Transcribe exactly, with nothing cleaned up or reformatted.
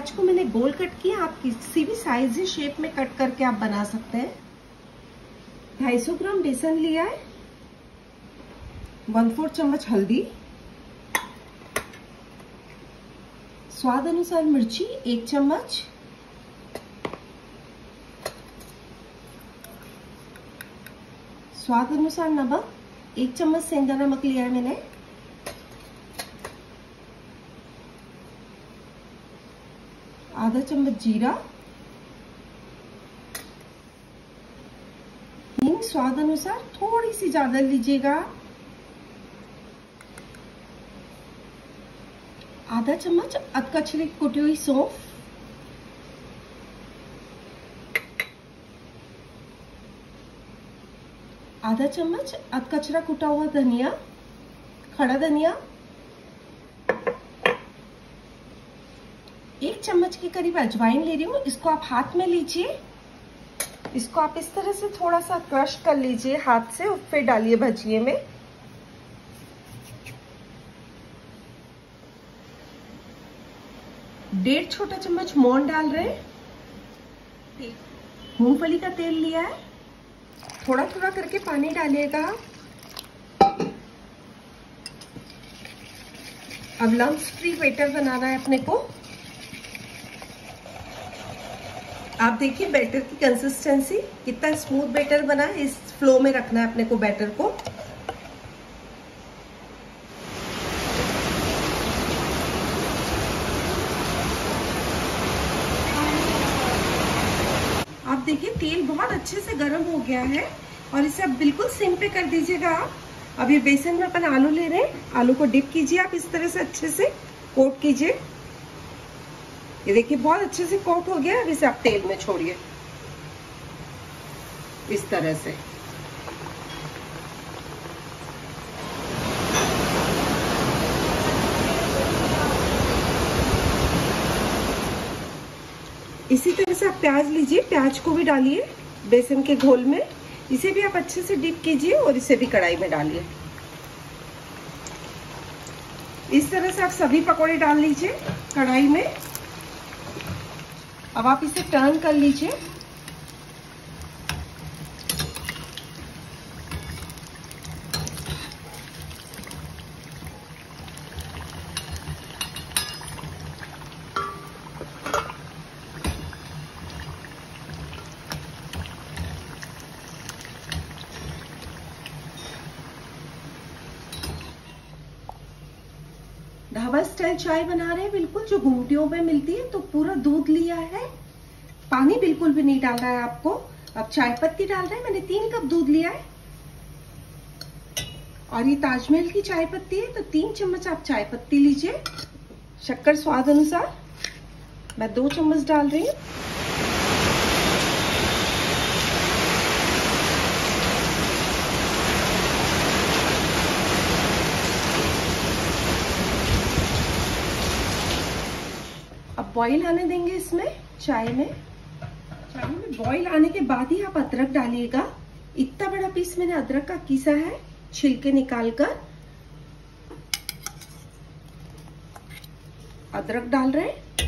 प्याज को मैंने गोल कट किया, आप किसी भी साइज या शेप में कट करके आप बना सकते हैं। दो सौ पचास ग्राम बेसन लिया है, वन फोर्थ चम्मच हल्दी, स्वाद अनुसार मिर्ची एक चम्मच, स्वाद अनुसार नमक, एक चम्मच सेंधा नमक लिया है मैंने, आधा चम्मच जीरा, हींग स्वाद अनुसार थोड़ी सी ज्यादा लीजिएगा, आधा चम्मच अधकचरी कुटी हुई सौंफ, आधा चम्मच अधकचरा कुटा हुआ धनिया, खड़ा धनिया, एक चम्मच के करीब अजवाइन ले रही हूँ। इसको आप हाथ में लीजिए, इसको आप इस तरह से थोड़ा सा क्रश कर लीजिए हाथ से और फिर डालिए भजिए में। डेढ़ छोटा चम्मच मोहन डाल रहे हैं। मूंगफली का तेल लिया है, थोड़ा थोड़ा करके पानी डालिएगा। अब लम्स फ्री बैटर बनाना है अपने को। आप देखिए बैटर की कंसिस्टेंसी कितना स्मूथ बैटर बना है, इस फ्लो में रखना है अपने को बैटर को। आप देखिए तेल बहुत अच्छे से गर्म हो गया है और इसे अब बिल्कुल सिम पे कर दीजिएगा आप। अब ये बेसन में अपन आलू ले रहे हैं, आलू को डिप कीजिए आप इस तरह से, अच्छे से कोट कीजिए। ये देखिए बहुत अच्छे से कोट हो गया। अब इसे आप तेल में छोड़िए इस तरह से। इसी तरह से आप प्याज लीजिए, प्याज को भी डालिए बेसन के घोल में। इसे भी आप अच्छे से डिप कीजिए और इसे भी कढ़ाई में डालिए। इस तरह से आप सभी पकौड़े डाल लीजिए कढ़ाई में। अब आप इसे टर्न कर लीजिए। ढाबा स्टाइल चाय बना रहे हैं बिल्कुल, जो घुमटियों में मिलती है। तो पूरा दूध लिया है, पानी बिल्कुल भी नहीं डालना है आपको। अब चाय पत्ती डाल रहे हैं, मैंने तीन कप दूध लिया है और ये ताजमहल की चाय पत्ती है तो तीन चम्मच आप चाय पत्ती लीजिए। शक्कर स्वाद अनुसार, मैं दो चम्मच डाल रही हूँ। अब बॉईल आने देंगे इसमें चाय में। चाय में बॉईल आने के बाद ही आप अदरक डालिएगा। इतना बड़ा पीस मैंने अदरक का कीसा है, छिलके निकालकर अदरक डाल रहे हैं।